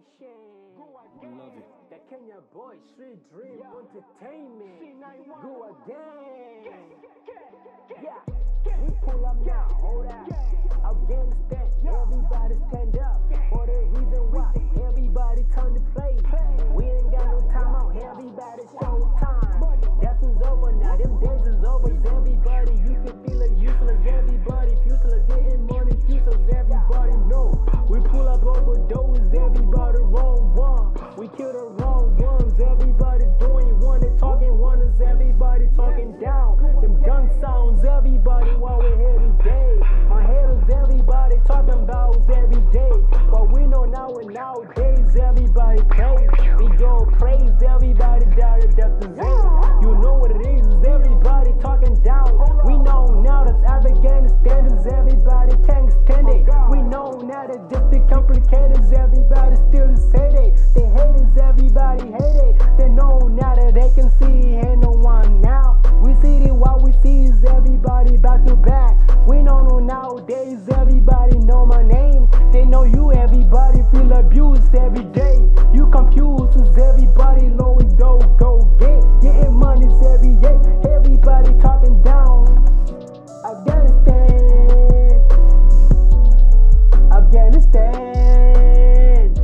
Love it. The Kenya boy, Street Dream Entertainment. Go again. Yeah, we pull up now. Hold up. Afghanistan, everybody stand up. For the reason why, everybody turn to play. We ain't got no time out. Everybody show time. That one's over now. Them days is over. Everybody, you can feel it useless. Everybody, useless. Getting money, useless. Everybody know. We pull up overdose. Everybody wrong one. We kill the wrong ones. Everybody doing one. They talking one is everybody talking down. Them gun sounds. Everybody while we're here today. My haters. Everybody talking about every day. But we know now and nowadays. Everybody praise. We go praise. Everybody down to death to zero. You know what it is. Everybody talking down. We know now that Afghanistan is everybody can't stand it. We know now that just the complicated. Everybody still the same. They hate us. Everybody hate it. They know now that they can see ain't no one now. We see it what we see is everybody back to back. We know nowadays everybody know my name. They know you. Everybody feel abused every day. You confused as everybody low don't go getting money's every day. Everybody talking down. Afghanistan, Afghanistan,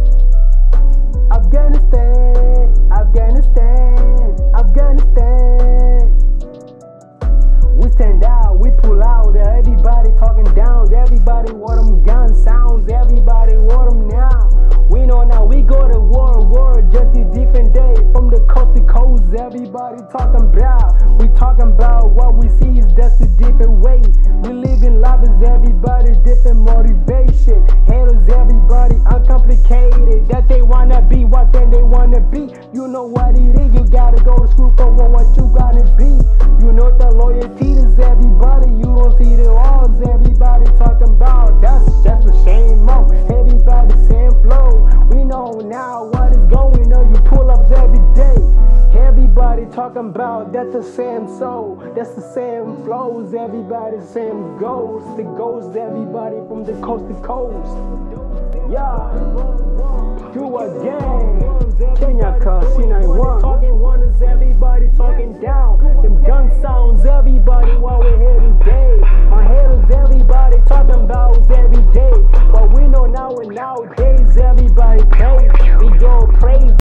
Afghanistan, Afghanistan, Afghanistan. We stand out, we pull out. Everybody talking down. Everybody want them gun sounds. Everybody want them now. We know now we go to war, just a different day. From the coast to coast, everybody talking about. We talking about what we see is just a different way. We live in life is everybody different motivation. Haters, everybody uncomplicated. That they wanna be what then they wanna be. You know what it is, you gotta go to school for what you gotta be. You know the loyalty is everybody. You don't see the walls, everybody talking about. That's just a shame, mo. Everybody same flow. We know now what is going on. You pull ups every day. Everybody talking about that's the same soul. That's the same flows. Everybody same goals. The goals, everybody from the coast to coast. Yeah, you again. Kenya Casino 1.